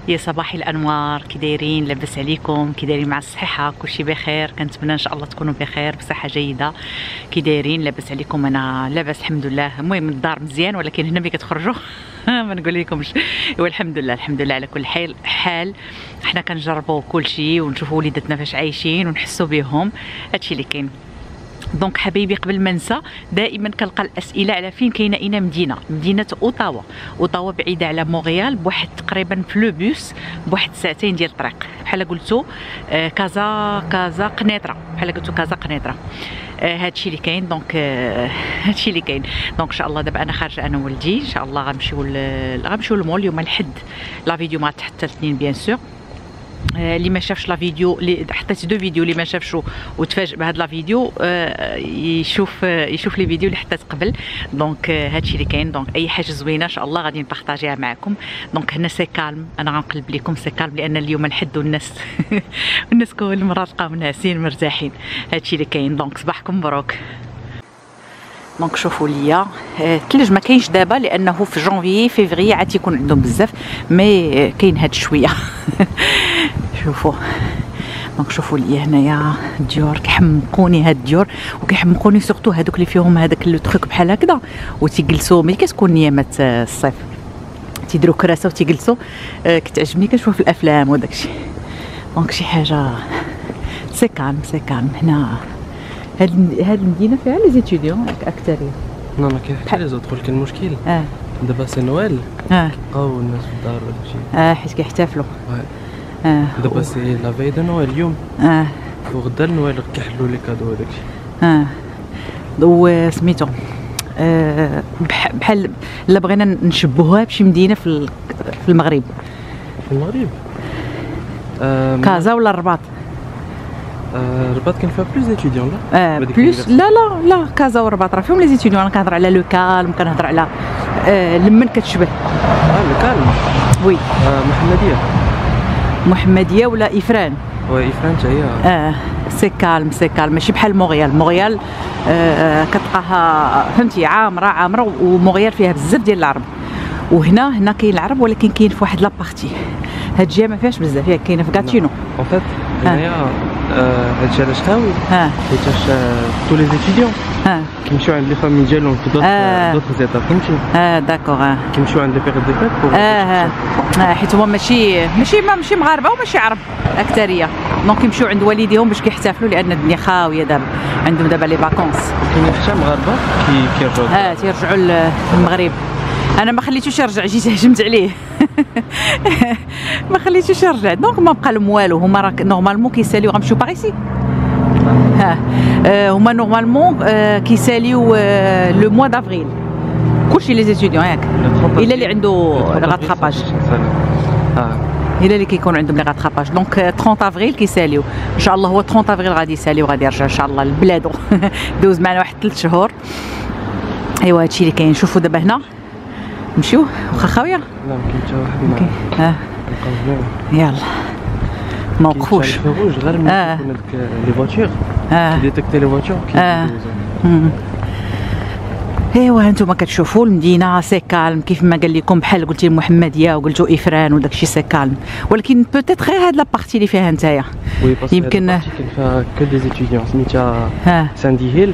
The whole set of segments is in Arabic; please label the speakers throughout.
Speaker 1: يا صباح الانوار، كي دايرين؟ لاباس عليكم؟ كي دايرين مع الصحه؟ كلشي بخير؟ كنتمنى ان شاء الله تكونوا بخير بصحه جيده. كي دايرين؟ لاباس عليكم؟ انا لاباس الحمد لله. المهم الدار مزيان، ولكن هنا ملي كتخرجوا ما نقول لكمش. والحمد لله الحمد لله على كل حال. حنا كنجربوا كلشي ونشوفوا وليداتنا فاش عايشين ونحسوا بهم، هادشي اللي كاين. دونك حبايبي، قبل ما ننسى دائما كنلقى الاسئله على فين كاينه اين مدينه اوتاوا بعيده على مونريال بواحد تقريبا في لو بوس بواحد ساعتين ديال الطريق، بحال قلتو كازا قنيطره، بحال قلتو كازا قنيطره. هادشي اللي كاين. دونك هادشي اللي كاين. دونك ان شاء الله دابا انا خارجه انا وولدي، ان شاء الله غنمشيو للمول اليوم الحد. لا فيديو ما حتى الاثنين بيان سور. اللي ما شافش لا فيديو، اللي حطيت دو فيديو، اللي ما شافش وتفاجئ بهاد لا فيديو يشوف لي فيديو اللي حطيت قبل. دونك هادشي اللي كاين. دونك اي حاجه زوينه ان شاء الله غادي نبارطاجيها معكم. دونك هنا سي كالم، انا غنقلب لكم سي كالم لان اليوم الحد والناس والناس كل المرات تلقاهم ناعسين مرتاحين. هادشي اللي كاين. دونك صباحكم مبروك. دونك شوفوا ليا الثلج ما كاينش دابا لانه في جونفي فيفري عاد تيكون عندهم بزاف، مي كاين هاد شويه. شوفوا. دونك شوفوا ليا هنايا الديور كيحمقوني، هاد الديور وكيحمقوني سورتو هادوك اللي فيهم هذاك لو تروك بحال هكذا وتيجلسوا ملي كتكون نيامات الصيف، تيديروا كراسه وتيجلسوا. كتعجبني كنشوفها في الافلام وداكشي. دونك شي حاجه سي كالم هنا. هاد المدينه فيها لي زيتيديون اكثريه.
Speaker 2: لا ما كاين حتى لي زوطخ. كاين المشكل دابا سي نويل، بقاو الناس في الدار وداكشي
Speaker 1: حيت كيحتفلوا.
Speaker 2: دابا سي لا في دو نويل اليوم، وغدا نويل كيحلوا لي كادو وداكشي.
Speaker 1: وسميتو بحال الا بغينا نشبهوها بشي مدينه في المغرب. كازا ولا الرباط؟
Speaker 2: الرباط كاين فيها بلوس ديتيديون لا؟
Speaker 1: بلوس لا كازا والرباط راه فيهم لي زيتيديون. انا كنهضر على لو كالم، كنهضر على لمن كتشبه.
Speaker 2: لو كالم
Speaker 1: وي.
Speaker 2: محمديه
Speaker 1: ولا افران.
Speaker 2: افران حتى هي.
Speaker 1: سي كالم ماشي بحال مونريال. كتلقاها فهمتي عامره ومونريال فيها بزاف ديال العرب، وهنا كاين العرب ولكن كاين في واحد لابارتي. هاد الجهه ما فيهاش بزاف، هي كاينه في غاتينو.
Speaker 2: اون فيت هنايا هادشي علاش خاوي، حيتاش تو لي زيتيديون كيمشيو عند لي فامي ديالهم في دوطخ زيتا، فهمتي؟ داكوغ. كيمشيو عند لي بيريود دو فيت بور
Speaker 1: حيت هما ماشي مغاربه وماشي عرب اكثريه. دونك كيمشيو عند والديهم باش كيحتفلوا لان الدنيا خاويه دابا، عندهم دابا لي فاكونس.
Speaker 2: كاينين حتى مغاربه كيرجعوا
Speaker 1: تيرجعوا للمغرب. انا ما خليتوش يرجع، جيت هجمت عليه. ما خليتوش يرجع. دونك ما بقى لهم والو. هما راه نورمالمون كيساليو غنمشيو باريسي. هما نورمالمون كيساليو لو موا دافريل كلشي لي زيتيديون ياك، الا اللي عنده غاتراباج، الا اللي كيكون عندهم لي غاتراباج. دونك 30 افريل كيساليو ان شاء الله. هو 30 افريل غادي يسالي وغادي يرجع ان شاء الله لبلادو. دوز معنا واحد 3 شهور. ايوا هادشي اللي كاين. شوفوا دابا هنا نمشيو واخا خاويه.
Speaker 2: لا ما كاين حتى واحد.
Speaker 1: يلا ما وقفوش.
Speaker 2: غير من هذوك لي فواتور ديتيكتي لي فواتور
Speaker 1: ايوا هانتوما كتشوفوا المدينه سي كالم كيف ما قال لكم، بحال قلتي المحمديه وقلتوا افران وداكشي سي كالم، ولكن بوتيت غير هاد لابارتي اللي فيها نتايا يمكن كاين
Speaker 2: فيها كو دي زيتيديون سميتها ساندي هيل.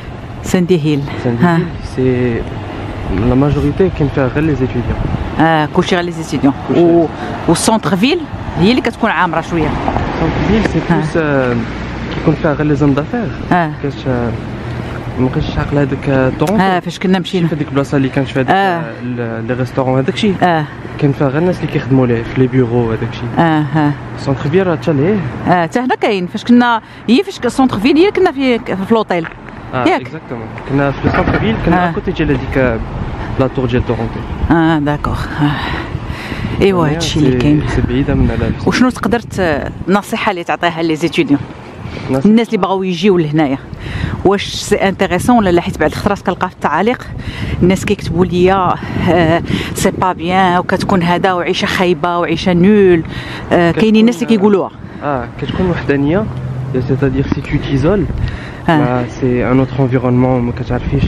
Speaker 2: سي لا ماجوريتي كاين فيها غير لي زيتيديون. كلشي غير لي زيتيديون.
Speaker 1: والسونتر فيل هي اللي كتكون عامره شويه.
Speaker 2: السونتر فيل سي بلوس كيكون فيها غير لي زون دافير. كاش مابقيتش عاقل هذاك طورونتو
Speaker 1: فاش كنا مشينا
Speaker 2: في هذيك البلاصه اللي كان فيها لي ريستورون هذاك الشيء. كاين فيها غير الناس اللي كيخدموا ليه في لي بيرو هذاك الشيء. السونتر فيل راه حتى ليه. حتى هنا كاين. فاش كنا فاش السونتر فيل هي كنا في لوطيل ياك. اكزاكتومون كنا في السونتر فيل، كنا كوتي ديال هذيك لا طور ديال طورونتو.
Speaker 1: داكوغ. ايوا هادشي اللي كاين.
Speaker 2: سي بعيده من هذا.
Speaker 1: وشنو تقدر النصيحه اللي تعطيها لي زيتيديون، الناس اللي بغاو يجيو لهنايا؟ واش سي انتريسون ولا لا؟ حيت بعض الخطرات كنلقى في التعاليق الناس كيكتبوا ليا سي با بيان وكتكون هذا وعيشه خايبه وعيشه نول. كاينين الناس اللي كيقولوها
Speaker 2: كتكون وحدانيه، سيتادير سي تو تيزول سي ان اوتر انفيرونمون. ما كتعرفيش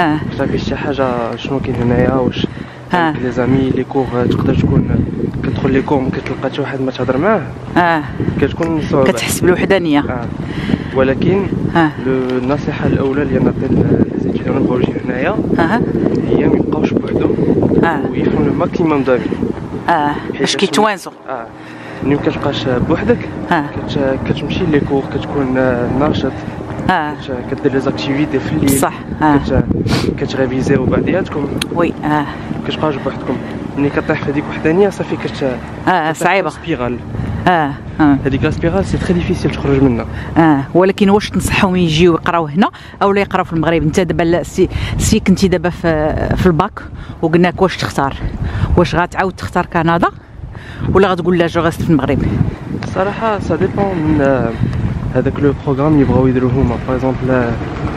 Speaker 2: شي حاجه شنو كاين هنايا. واش لي زامي لي كور تقدر تكون كتدخل تيليكوم كتلقى شي واحد ما تهضر معاه كتكون صعوبه،
Speaker 1: كتحس بالوحدانيه.
Speaker 2: ولكن النصيحه الاولى اللي نعطي للزيتون اللي بغاو يجيو هنايا هي ما يبقاوش بوحدهم ويحاولوا الماكسيموم دامي
Speaker 1: باش كيتوانسوا.
Speaker 2: ملي كتبقاش بوحدك كتمشي لي كور كتكون ناشط، كدير لي زاكتيفيتي في الليل
Speaker 1: صح،
Speaker 2: كتغيفيزيو بعضياتكم
Speaker 1: وي
Speaker 2: كتبقاوش بوحدكم. ملي كطيح في هذيك وحدانيه صافي
Speaker 1: صعيبه
Speaker 2: سبيرال. هذيك لا سبيرال سي تري ديفيسيل تخرج منها.
Speaker 1: ولكن واش تنصحهم يجيو يقراو هنا او لا يقراو في المغرب؟ انت دابا سي كنتي دابا في الباك وقلنا لك واش تختار، واش غتعاود تختار كندا ولا غتقول لا جو غاست في المغرب؟
Speaker 2: صراحه سا ديبون من هذاك لو بروغرام اللي بغاو يديروه هما. باغ اكزومبل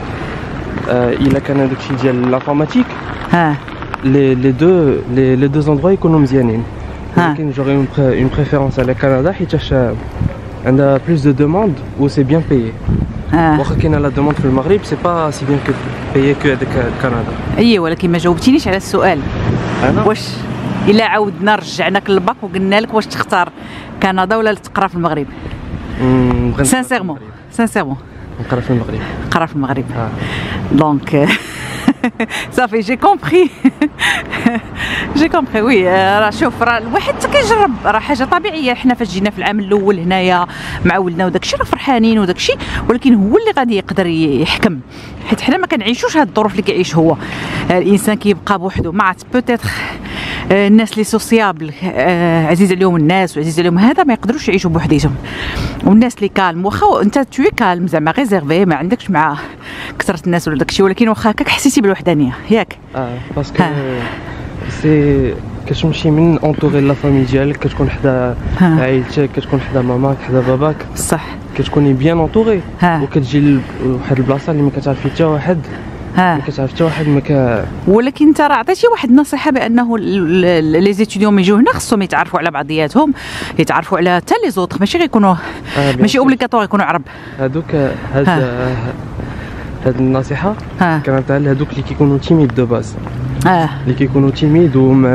Speaker 2: الا كان هذاكشي ديال لافورماتيك لي دو زوندروا يكونوا مزيانين، ولكن جوغي اون بريفيرونس على كندا حيتاش عندها بلوس دو دوموند و سي بيان بايي. واخا كاينه لا دوموند في المغرب سي با سي بيان كو بايي كو هذاك كندا.
Speaker 1: اييه ولكن ما جاوبتينيش على السؤال. واش الا عاودنا رجعناك للباك وقلنا لك واش تختار كندا ولا تقرا في المغرب؟ سانسيرمون
Speaker 2: نقرا في المغرب.
Speaker 1: نقرا في المغرب. دونك صافي جي كومبري جي كومبري. وي راه شوف راه الواحد كيجرب، راه حاجه طبيعيه. حنا فاش جينا في العام الاول هنايا مع ولدنا وداكشي راه فرحانين وداكشي، ولكن هو اللي غادي يقدر يحكم، حيت حنا ما كنعيشوش هاد الظروف اللي كيعيش هو. الانسان كيبقى بوحدو، ما عرفت بوتيتر الناس اللي سوسيابل عزيز عليهم الناس وعزيز عليهم هذا ما يقدروش يعيشوا بوحديتهم. والناس اللي كالم واخا انت توي كالم زعما ريزيرفي ما عندكش مع كثره الناس ولا داكشي، ولكن واخا هكاك حسيتي بالوحدانيه ياك.
Speaker 2: باسكو سي كتمشي من اونطوري لا فامي ديالك، كتكون حدا عائلتك، كتكون حدا ماماك حدا باباك،
Speaker 1: صح
Speaker 2: كتكوني بيان اونطوري، وكتجي لواحد البلاصه اللي ما كتعرفي حتى واحد، ما كتعرف حتى واحد
Speaker 1: ولكن انت راه عطيتي واحد النصيحه بانه لي زيتيديون ملي يجيو هنا خصهم يتعرفوا على بعضياتهم، يتعرفوا على حتى لي زوطخ، ماشي غيكونوا ماشي اوبليغاتوار يكونوا عرب.
Speaker 2: هادوك هاد النصيحه كنعطيها لهادوك اللي كيكونوا تيميد دو باز، اللي كيكونوا تيميد وما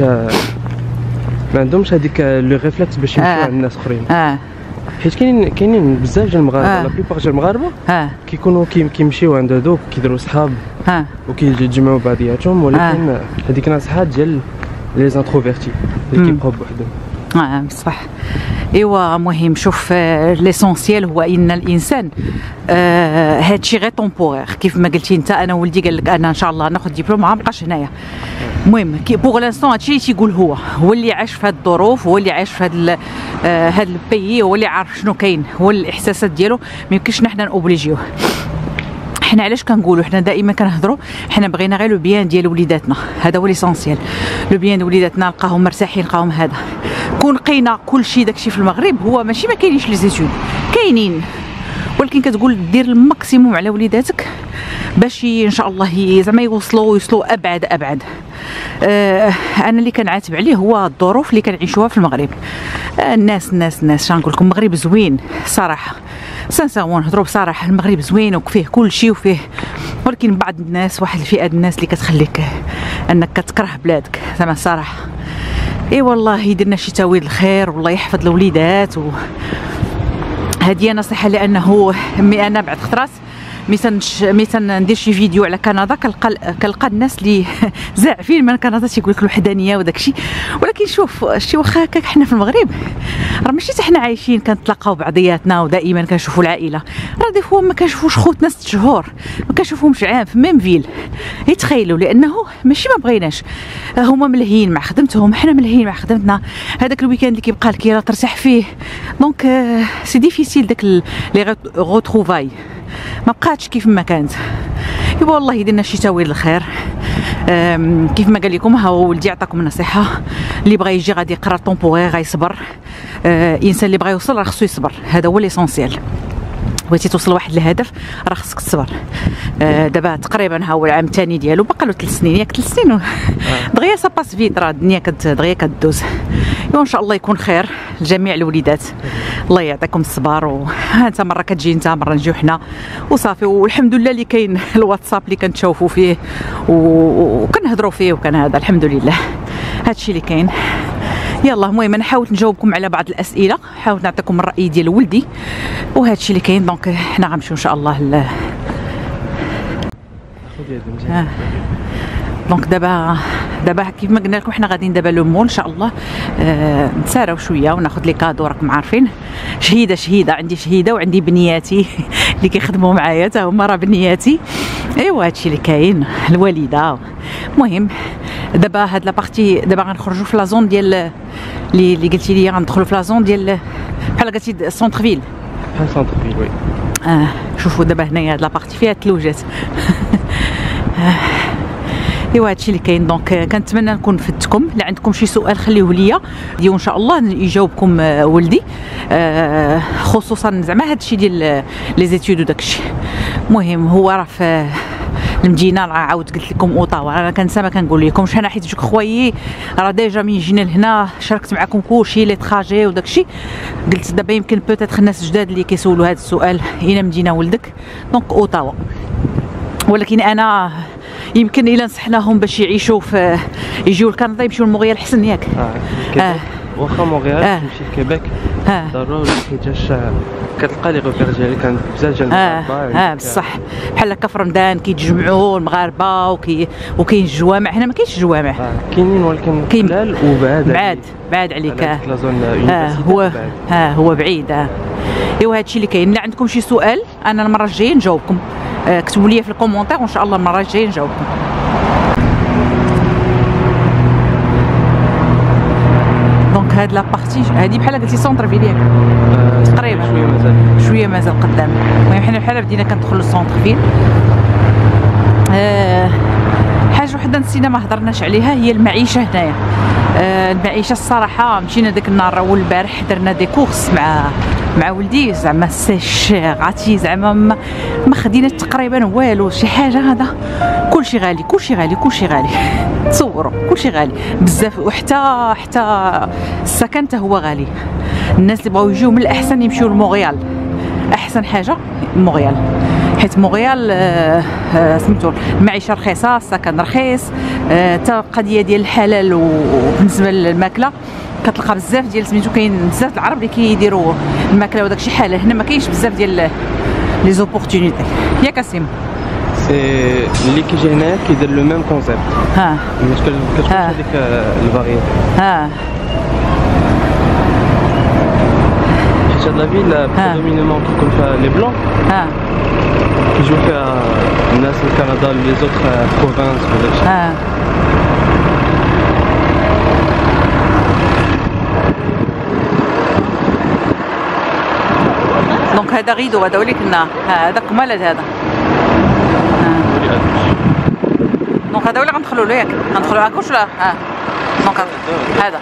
Speaker 2: عندهمش هذيك لو ريفلكس باش يمشيو عند الناس اخرين. حيت كاينين بزاف ديال المغاربه، لا بليبار ديال المغاربه كيكونوا كيمشيو عند هذوك كيديروا صحاب وكيتجمعوا بعضياتهم، ولكن هذيك نصيحه ديال لي زانتروفيرتي اللي كيبقاو بوحدهم.
Speaker 1: صح. ايوا مهم. شوف ليسونسيال هو ان الانسان هادشي غير طومبورير كيف ما قلتي انت. انا ولدي قال لك انا ان شاء الله ناخذ ديبلوم ما بقاش هنايا. المهم بوغ لانستون هادشي اللي تيقول هو اللي عاش في هاد الظروف، هو اللي عاش في هاد البيي، هو اللي عارف شنو كاين، هو الاحساسات ديالو ما يمكنش حنا نوبليجيوه. حنا علاش كنقولوا حنا دائما كنهضروا حنا بغينا غير لو بيان ديال وليداتنا، هذا هو ليسونسيال. لو بيان ديال وليداتنا نلقاهم مرتاحين، نلقاهم هذا. كون لقينا كلشي داكشي في المغرب هو ماشي ما كاينينش لي زيتود، كاينين، ولكن كتقول دير الماكسيموم على وليداتك باش ان شاء الله زعما يوصلوا ابعد. انا اللي كنعاتب عليه هو الظروف اللي كنعيشوها في المغرب. الناس شنقول لكم المغرب زوين صراحه، سانسيرمون نهضروا بصراحه، المغرب زوين وفيه كلشي وفيه، ولكن بعض الناس واحد الفئه الناس اللي كتخليك انك كتكره بلادك زعما الصراحه. اي والله يديرنا شي تاويل الخير والله يحفظ الوليدات. هذه نصيحه لانه انا بعد خطرات مثلا ندير شي فيديو على كندا كنلقى الناس اللي زاعفين من كندا تيقول لك الوحدانيه وداكشي، ولكن شوف شي واخا هكاك حنا في المغرب راه ماشي حنا عايشين كنتلاقاو بعضياتنا ودائما كنشوفوا العائله، راه دي فوا ما كنشوفوش خوتنا 6 شهور، ما كنشوفهمش عام في ميم فيل. يتخيلوا لانه ماشي ما بغيناش، هما ملهيين مع خدمتهم، حنا ملهيين مع خدمتنا. هذاك الويكاند اللي كيبقى لك راه ترتاح فيه، دونك سي ديفيسيل داك لي غوتروفاي ما بقاتش كيف ما كانت. يبا والله يديرنا شي تاويل الخير. كيف ما قال لكم ها ولدي عطاكم النصيحه، اللي بغى يجي غادي يقرا طومبورير غيصبر. الانسان اللي بغى يوصل راه خصو يصبر، هذا هو ليسونسيال. بغيتي توصل لواحد الهدف راه خصك تصبر. دابا تقريبا ها هو العام الثاني ديالو، باقي له 3 سنين ياك 3 سنين دغيا سا باس فيت، راه الدنيا دغيا كدوز. وان شاء الله يكون خير لجميع الوليدات، الله يعطيكم الصبر. وها انت مره كتجي انت مره نجيو حنا وصافي، والحمد لله اللي كاين الواتساب اللي كنتشوفوا فيه وكنهضروا فيه وكان هذا الحمد لله، هادشي اللي كاين. يلا المهم انا حاولت نجاوبكم على بعض الاسئله، حاولت نعطيكم الراي ديال ولدي وهذا الشيء اللي كاين. دونك حنا غنمشيو ان شاء الله دونك دابا كيف ما قلنا لكم حنا غاديين دابا لو مول ان شاء الله. نتساراو شويه وناخذ لي كادو، راكم عارفين شهيده عندي شهيده وعندي بنياتي اللي كيخدموا معايا حتى هما راه بنياتي. ايوا هادشي اللي كاين، الوالده. المهم دابا هاد لابارتي دابا غنخرجوا في لازون ديال اللي قلتي لي غندخلوا في لازون ديال بحال قلتي سونتر فيل.
Speaker 2: بحال سونتر فيل وي.
Speaker 1: شوفوا دابا هنايا هاد لابارتي فيها الثلوجات. ايوا هادشي اللي كاين. دونك كنتمنى نكون فدتكم. الا عندكم شي سؤال خليوه ليا ديو ان شاء الله يجاوبكم ولدي، خصوصا زعما هادشي ديال لي زيتود وداكشي. المهم هو راه في المدينه، راه عاود قلت لكم اوطاوا، انا كنسى ما كنقول لكمش. انا حيت جوك خويي راه ديجا من جينا لهنا شاركت معكم كلشي لي تراجي وداكشي. قلت دابا يمكن بوتيتر الناس جداد اللي كيسولوا هذا السؤال، الى مدينه ولدك؟ دونك اوطاوا. ولكن انا يمكن الا نصحناهم باش يعيشوا في يجيو لكندا يمشيو لمونريال حسن ياك.
Speaker 2: واخا مونريال تمشي لكيبيك ضروري حيتاش كتلقى لي غوبير ديالي كان بزاف ديال المغاربه. بصح
Speaker 1: بحال هكا في رمضان كيتجمعوا المغاربه وكاين الجوامع. هنا ما كاينش الجوامع،
Speaker 2: كاينين ولكن قلال وبعاد
Speaker 1: بعاد عليك. هو بعيد. ايوا هادشي اللي كاين. الا عندكم شي سؤال انا المره الجايه نجاوبكم، كتبوا لي في الكومونتير وان شاء الله المره الجايه نجاوبكم. دونك هاد لابارتي هادي بحال قلتي سونتر فيل ياك تقريبا، شويه مازال قدام. المهم حنا بحال بدينا كندخلوا للسونتر فيل. حاجه وحده نسينا ما هضرناش عليها هي المعيشه هنايا. المعيشه الصراحه مشينا داك النهار اول البارح درنا دي كورس مع ولدي، زعما سي عرفتي زعما ما خدينا تقريبا والو شي حاجه. هذا كلشي غالي تصوروا كلشي غالي بزاف، وحتى السكن حتى هو غالي. الناس اللي بغاو يجيو من الاحسن يمشيو لمونريال، احسن حاجه مونريال، حيت مونريال سميتو المعيشه رخيصه، السكن رخيص، حتى القضيه ديال الحلال. وبالنسبه للماكله كتلقى بزاف ديال سميتو كاين بزاف العرب اللي كيديروا الماكله وداكشي حلال. هنا ما كاينش بزاف ديال لي زوبورتونيتي ياك اسيم.
Speaker 2: سي اللي كيجي هنايا كيدير لو ميم كونسيبت. باش كتكونش هذيك الفارييتي. حيت هاد لافيل بريدومينيمون كيكون فيها لي بلون، كيجيو فيها الناس من كندا لي زوطخ بروفانس وداكشي.
Speaker 1: دونك هذا غيدو، هذا ولي كنا هذا قمالد هذا. دونك هذا ولي غندخلوا له ياك، غندخلوا هاك واش لا. دونك هذا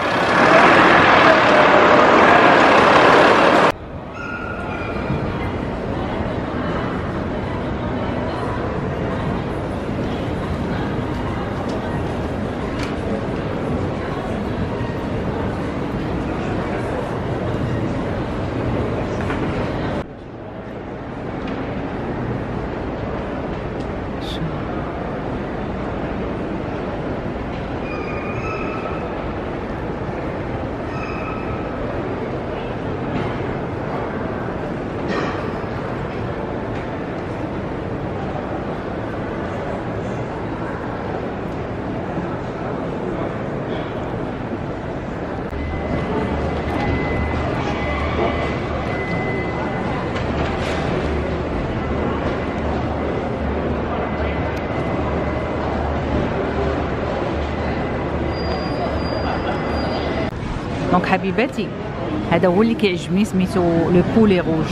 Speaker 1: دونك حبيباتي هذا هو اللي كيعجبني سميتو لو بولي روج.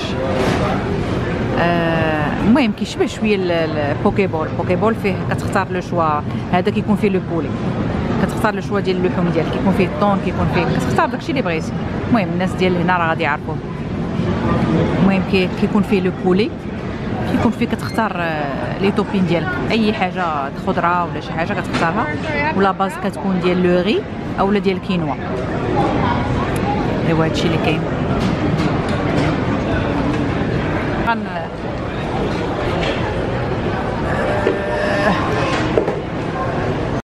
Speaker 1: المهم كيشبه شويه البوكيبول. البوكيبول فيه كتختار لو شوا، هذا كيكون فيه لو بولي، كتختار لو شوا ديال اللحوم ديالك، كيكون فيه الطون، كيكون فيه كتختار داكشي اللي بغيتي. المهم الناس ديال هنا راه غادي يعرفوه. المهم كيكون فيه لو بولي، كيكون فيه كتختار لي توبين ديالك، اي حاجه خضره ولا شي حاجه كتختارها، ولا باز كتكون ديال لو ري اولا ديال الكينوا. ايوا هادشي اللي كاين.